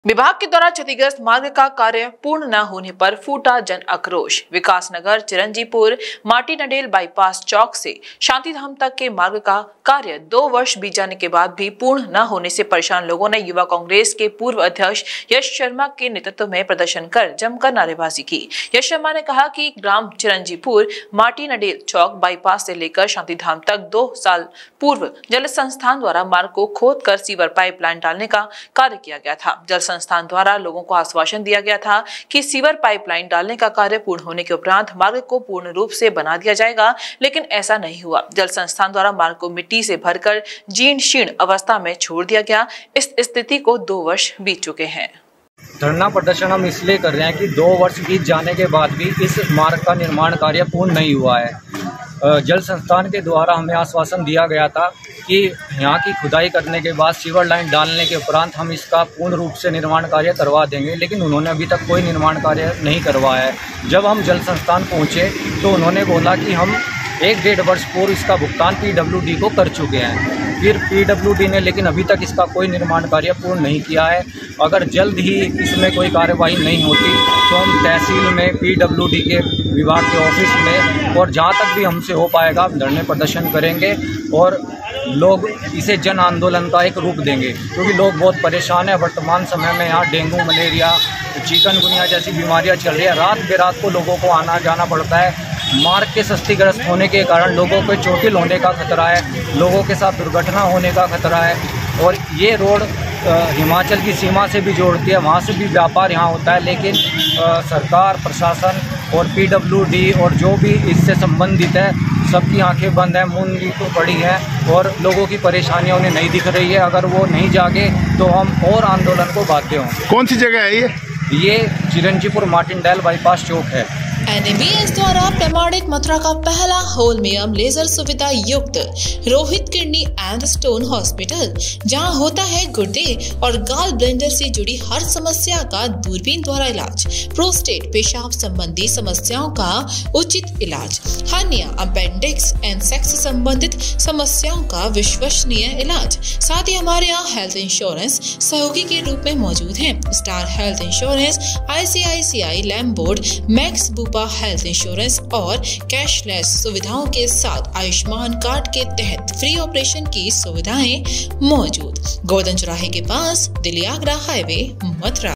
विभाग के द्वारा क्षतिग्रस्त मार्ग का कार्य पूर्ण न होने पर फूटा जन आक्रोश। विकासनगर चिरंजीपुर माटी नडेल बाईपास चौक से शांतिधाम तक के मार्ग का कार्य 2 वर्ष बीत जाने के बाद भी पूर्ण न होने से परेशान लोगों ने युवा कांग्रेस के पूर्व अध्यक्ष यश शर्मा के नेतृत्व में प्रदर्शन कर जमकर नारेबाजी की। यश शर्मा ने कहा कि ग्राम चिरंजीपुर माटी नडेल चौक बाईपास से लेकर शांतिधाम तक 2 साल पूर्व जल संस्थान द्वारा मार्ग को खोद कर सीवर पाइपलाइन डालने का कार्य किया गया था। जल संस्थान द्वारा लोगों को आश्वासन दिया गया था कि सीवर पाइपलाइन डालने का कार्य पूर्ण होने के उपरांत मार्ग को पूर्ण रूप से बना दिया जाएगा, लेकिन ऐसा नहीं हुआ। जल संस्थान द्वारा मार्ग को मिट्टी से भरकर जीर्ण शीर्ण अवस्था में छोड़ दिया गया। इस स्थिति को 2 वर्ष बीत चुके हैं। धरना प्रदर्शन हम इसलिए कर रहे हैं कि 2 वर्ष बीत जाने के बाद भी इस मार्ग का निर्माण कार्य पूर्ण नहीं हुआ है। जल संस्थान के द्वारा हमें आश्वासन दिया गया था कि यहाँ की खुदाई करने के बाद सीवर लाइन डालने के उपरांत हम इसका पूर्ण रूप से निर्माण कार्य करवा देंगे, लेकिन उन्होंने अभी तक कोई निर्माण कार्य नहीं करवाया है। जब हम जल संस्थान पहुँचे तो उन्होंने बोला कि हम 1-1.5 वर्ष पूर्व इसका भुगतान PWD को कर चुके हैं। फिर PWD ने लेकिन अभी तक इसका कोई निर्माण कार्य पूर्ण नहीं किया है। अगर जल्द ही इसमें कोई कार्यवाही नहीं होती तो हम तहसील में PWD के विभाग के ऑफिस में और जहां तक भी हमसे हो पाएगा हम धरने प्रदर्शन करेंगे और लोग इसे जन आंदोलन का एक रूप देंगे, क्योंकि लोग बहुत परेशान हैं। वर्तमान समय में यहाँ डेंगू, मलेरिया, चिकनगुनिया जैसी बीमारियाँ चल रही है। रात बेरात को लोगों को आना जाना पड़ता है। मार्ग के क्षतिग्रस्त होने के कारण लोगों को चोटिल होने का खतरा है, लोगों के साथ दुर्घटना होने का खतरा है। और ये रोड हिमाचल की सीमा से भी जोड़ती है, वहाँ से भी व्यापार यहाँ होता है, लेकिन सरकार, प्रशासन और PWD और जो भी इससे संबंधित है सबकी आंखें बंद है, मूंदी तो पड़ी है और लोगों की परेशानियां उन्हें नहीं दिख रही है। अगर वो नहीं जागे तो हम और आंदोलन को बाध्य होंगे। कौन सी जगह है ये चिरंजीपुर माटी नडेल बाईपास चौक है। NABS द्वारा प्रमाणित मथुरा का पहला होलमियम लेजर सुविधा युक्त Rohit kidney and stone hospital, जहां होता है गुर्दे और गाल ब्लेंडर से जुड़ी हर समस्या का दूरबीन द्वारा इलाज, प्रोस्टेट पेशाब संबंधी समस्याओं का उचित इलाज, हर्निया, अपेंडिक्स एंड सेक्स संबंधित समस्याओं का विश्वसनीय इलाज। साथ ही हमारे यहाँ हेल्थ इंश्योरेंस सहयोगी के रूप में मौजूद है। Star Health Insurance, ICICI Lombard, Max Bupa Health Insurance और कैशलेस सुविधाओं के साथ आयुष्मान कार्ड के तहत फ्री ऑपरेशन की सुविधाएं मौजूद। गोवर्धन चौराहे के पास दिल्ली आगरा हाईवे, मथुरा।